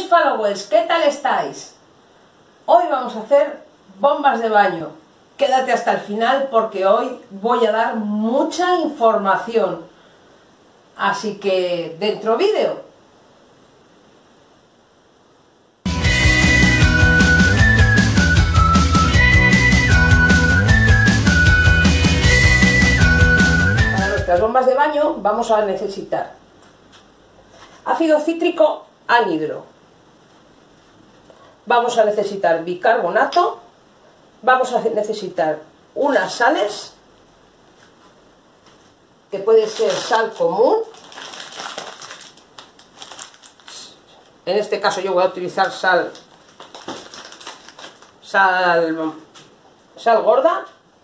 followers, ¿qué tal estáis? Hoy vamos a hacer bombas de baño. Quédate hasta el final porque hoy voy a dar mucha información. Así que, dentro vídeo. Para nuestras bombas de baño vamos a necesitar ácido cítrico anhidro. Vamos a necesitar bicarbonato. Vamos a necesitar unas sales, que puede ser sal común. En este caso yo voy a utilizar sal gorda.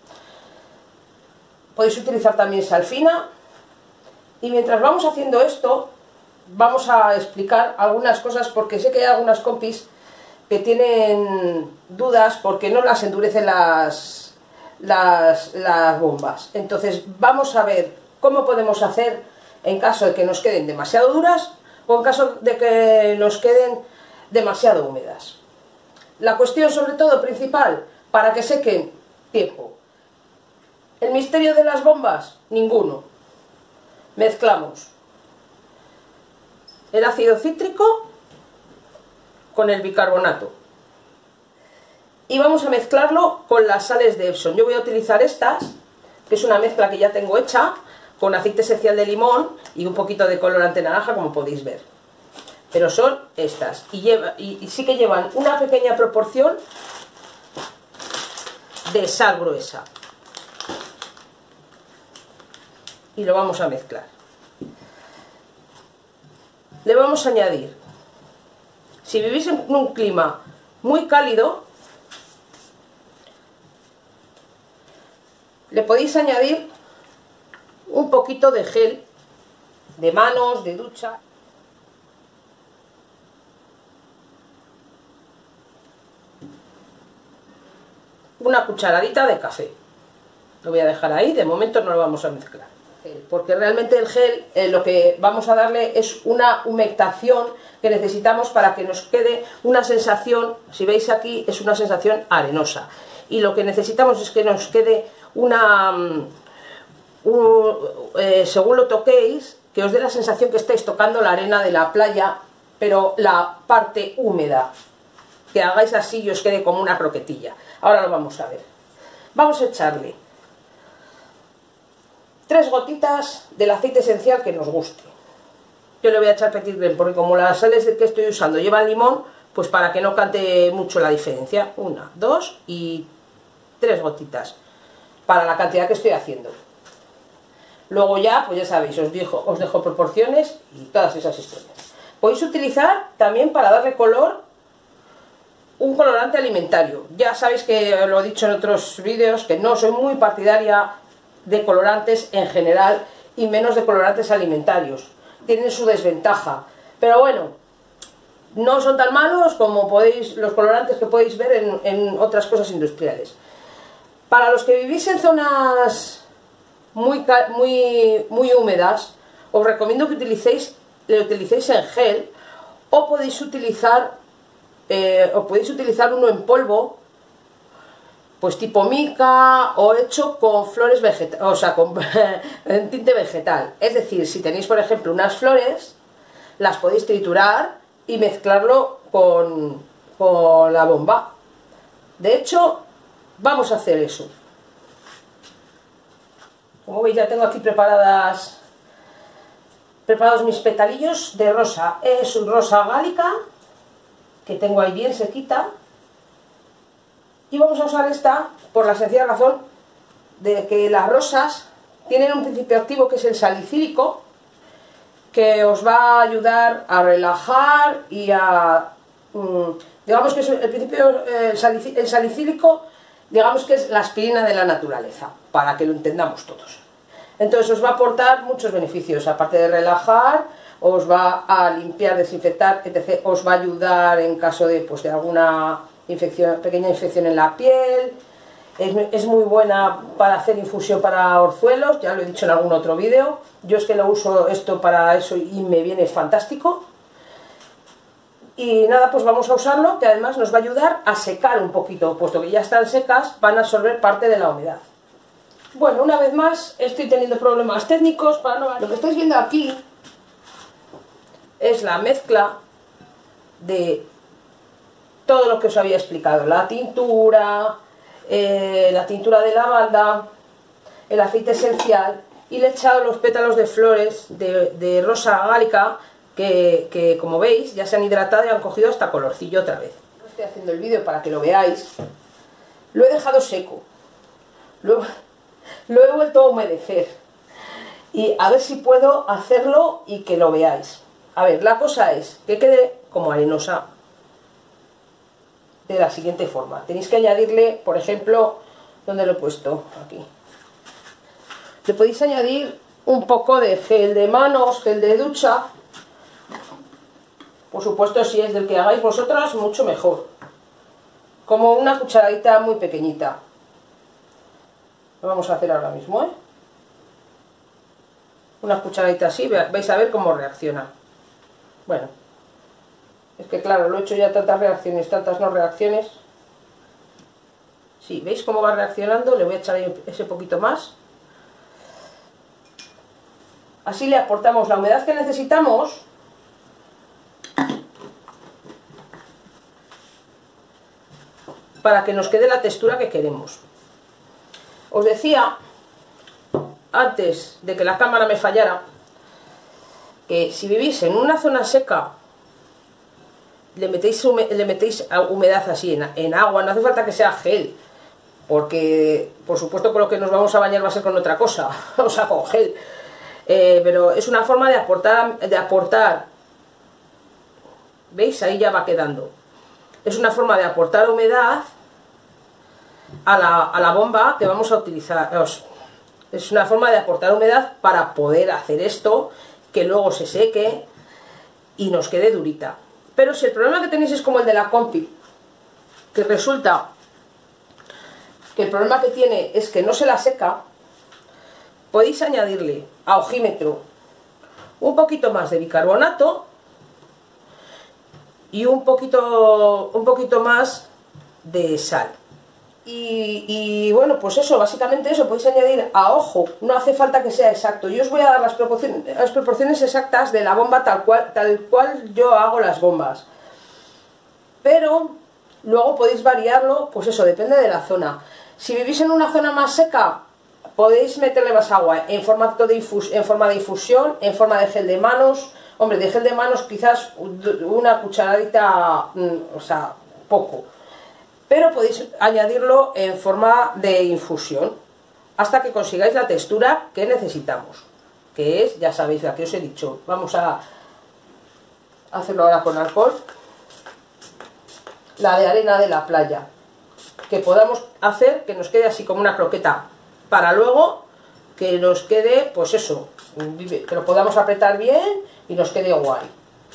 Podéis utilizar también sal fina. Y mientras vamos haciendo esto, vamos a explicar algunas cosas, porque sé que hay algunas compis que tienen dudas porque no las endurecen las bombas. Entonces vamos a ver cómo podemos hacer en caso de que nos queden demasiado duras o en caso de que nos queden demasiado húmedas. La cuestión sobre todo principal, para que sequen, tiempo. El misterio de las bombas, ninguno. Mezclamos el ácido cítrico con el bicarbonato y vamos a mezclarlo con las sales de Epsom. Yo voy a utilizar estas, que es una mezcla que ya tengo hecha con aceite esencial de limón y un poquito de colorante naranja, como podéis ver, pero son estas y sí que llevan una pequeña proporción de sal gruesa y lo vamos a mezclar. Le vamos a añadir, si vivís en un clima muy cálido, le podéis añadir un poquito de gel de manos, de ducha. Una cucharadita de café. Lo voy a dejar ahí, de momento no lo vamos a mezclar. Porque realmente el gel lo que vamos a darle es una humectación que necesitamos para que nos quede una sensación, si veis aquí, es una sensación arenosa. Y lo que necesitamos es que nos quede según lo toquéis, que os dé la sensación que estáis tocando la arena de la playa, pero la parte húmeda. Que hagáis así y os quede como una croquetilla. Ahora lo vamos a ver. Vamos a echarle 3 gotitas del aceite esencial que nos guste. Yo le voy a echar Petit Grain porque como las sales que estoy usando llevan limón, pues para que no cante mucho la diferencia. 1, 2 y 3 gotitas para la cantidad que estoy haciendo. Luego ya, pues ya sabéis, os dejo proporciones y todas esas historias. Podéis utilizar también para darle color un colorante alimentario. Ya sabéis que lo he dicho en otros vídeos que no soy muy partidaria de colorantes en general y menos de colorantes alimentarios. Tienen su desventaja, pero bueno, no son tan malos como los colorantes que podéis ver en otras cosas industriales. Para los que vivís en zonas muy húmedas, os recomiendo que le utilicéis en gel o podéis utilizar uno en polvo, pues tipo mica o hecho con flores vegetales, o sea, con tinte vegetal. Es decir, si tenéis por ejemplo unas flores, las podéis triturar y mezclarlo con la bomba. De hecho, vamos a hacer eso. Como veis, ya tengo aquí preparados mis petalillos de rosa. Es un rosa gálica que tengo ahí bien sequita. Y vamos a usar esta por la sencilla razón de que las rosas tienen un principio activo que es el salicílico, que os va a ayudar a relajar y a... digamos que es el principio, el salicílico, digamos que es la aspirina de la naturaleza, para que lo entendamos todos. Entonces os va a aportar muchos beneficios, aparte de relajar, os va a limpiar, desinfectar, etc. Os va a ayudar en caso de alguna pequeña infección en la piel. Es muy buena para hacer infusión para orzuelos, ya lo he dicho en algún otro vídeo. Yo es que lo uso esto para eso y me viene fantástico. Y nada, pues vamos a usarlo, que además nos va a ayudar a secar un poquito, puesto que ya están secas, van a absorber parte de la humedad. Bueno, una vez más, estoy teniendo problemas técnicos para no... Lo que estáis viendo aquí es la mezcla de todo lo que os había explicado, la tintura de lavanda, el aceite esencial, y le he echado los pétalos de flores de rosa gálica que como veis ya se han hidratado y han cogido hasta colorcillo otra vez. Estoy haciendo el vídeo para que lo veáis. Lo he dejado seco, lo he vuelto a humedecer y a ver si puedo hacerlo y que lo veáis. A ver, la cosa es que quede como arenosa de la siguiente forma. Tenéis que añadirle, por ejemplo, ¿dónde lo he puesto? Aquí. Le podéis añadir un poco de gel de manos, gel de ducha. Por supuesto, si es del que hagáis vosotras, mucho mejor. Como una cucharadita muy pequeñita. Lo vamos a hacer ahora mismo, ¿eh? Una cucharadita así, vais a ver cómo reacciona. Bueno, es que claro, lo he hecho ya tantas reacciones, tantas no reacciones. Sí, ¿veis cómo va reaccionando? Le voy a echar ahí ese poquito más. Así le aportamos la humedad que necesitamos para que nos quede la textura que queremos. Os decía, antes de que la cámara me fallara, que si vivís en una zona seca, le metéis humedad así en agua, no hace falta que sea gel, porque por supuesto con lo que nos vamos a bañar va a ser con otra cosa, o sea, con gel. Pero es una forma de aportar, ¿veis? Ahí ya va quedando. Es una forma de aportar humedad a la bomba que vamos a utilizar. Es una forma de aportar humedad para poder hacer esto, que luego se seque y nos quede durita. Pero si el problema que tenéis es como el de la compi, que resulta que el problema que tiene es que no se la seca, podéis añadirle a ojímetro un poquito más de bicarbonato y un poquito más de sal. Y bueno, pues eso, básicamente eso, podéis añadir a ojo, no hace falta que sea exacto. Yo os voy a dar las proporciones exactas de la bomba tal cual yo hago las bombas. Pero luego podéis variarlo, pues eso, depende de la zona. Si vivís en una zona más seca, podéis meterle más agua en forma de infusión, en forma de gel de manos. Hombre, de gel de manos quizás una cucharadita, o sea, poco. Pero podéis añadirlo en forma de infusión hasta que consigáis la textura que necesitamos, que es, ya sabéis, la que os he dicho. Vamos a hacerlo ahora con alcohol, la de arena de la playa, que podamos hacer que nos quede así como una croqueta, para luego que nos quede, pues eso, que lo podamos apretar bien y nos quede guay.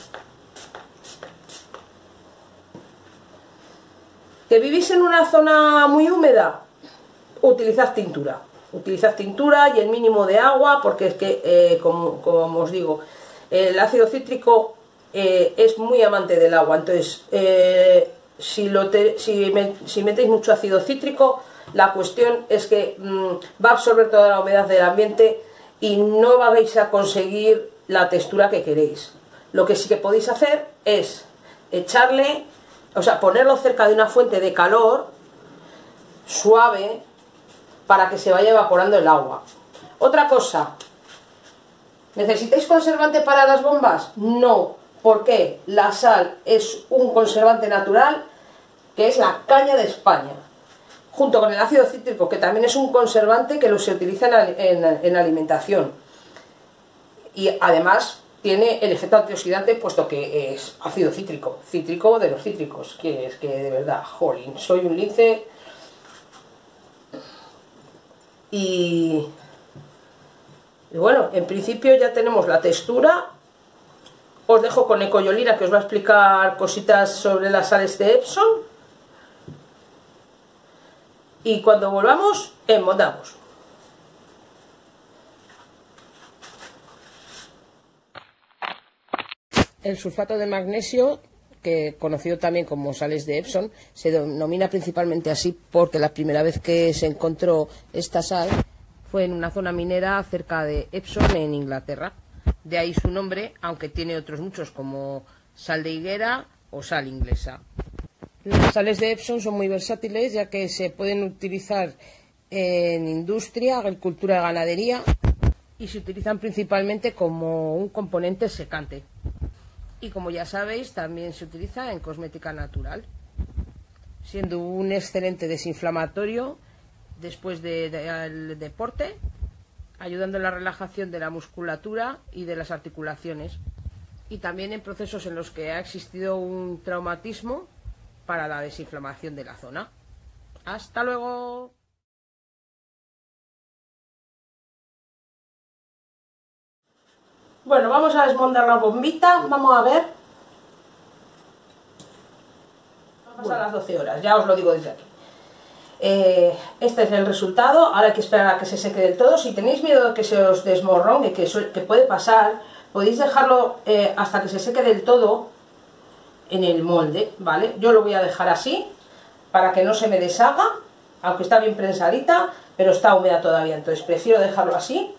¿Que vivís en una zona muy húmeda? Utilizad tintura. Utilizad tintura y el mínimo de agua, porque es que, como os digo, el ácido cítrico es muy amante del agua. Entonces, si metéis mucho ácido cítrico, la cuestión es que va a absorber toda la humedad del ambiente y no vais a conseguir la textura que queréis. Lo que sí que podéis hacer es echarle... O sea, ponerlo cerca de una fuente de calor suave para que se vaya evaporando el agua. Otra cosa, ¿necesitáis conservante para las bombas? No. ¿Por qué? La sal es un conservante natural que es la caña de España, junto con el ácido cítrico, que también es un conservante que se utiliza en alimentación. Y además tiene el efecto antioxidante, puesto que es ácido cítrico, cítrico de los cítricos, que es que de verdad, jolín, soy un lince. Y bueno, en principio ya tenemos la textura. Os dejo con Ecoyolina, que os va a explicar cositas sobre las sales de Epsom. Y cuando volvamos, enmondamos. El sulfato de magnesio que conocido también como sales de Epsom, se denomina principalmente así porque la primera vez que se encontró esta sal fue en una zona minera cerca de Epsom, en Inglaterra. De ahí su nombre, aunque tiene otros muchos como sal de higuera o sal inglesa. Las sales de Epsom son muy versátiles, ya que se pueden utilizar en industria, agricultura y ganadería, y se utilizan principalmente como un componente secante. Y como ya sabéis, también se utiliza en cosmética natural, siendo un excelente desinflamatorio después del deporte, ayudando en la relajación de la musculatura y de las articulaciones, y también en procesos en los que ha existido un traumatismo para la desinflamación de la zona. ¡Hasta luego! Bueno, vamos a desmontar la bombita, vamos a ver. Vamos a las 12 horas, ya os lo digo desde aquí. Este es el resultado. Ahora hay que esperar a que se seque del todo. Si tenéis miedo de que se os desmorone, que puede pasar, podéis dejarlo hasta que se seque del todo en el molde, ¿vale? Yo lo voy a dejar así para que no se me deshaga, aunque está bien prensadita, pero está húmeda todavía, entonces prefiero dejarlo así.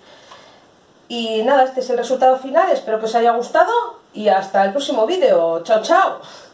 Y nada, este es el resultado final, espero que os haya gustado y hasta el próximo vídeo. ¡Chao, chao!